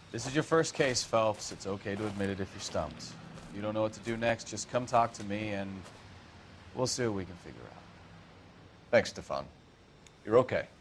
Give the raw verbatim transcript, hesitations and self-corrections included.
This is your first case, Phelps. It's okay to admit it if you're stumped. If you don't know what to do next, just come talk to me and we'll see what we can figure out. Thanks, Stefan. You're okay.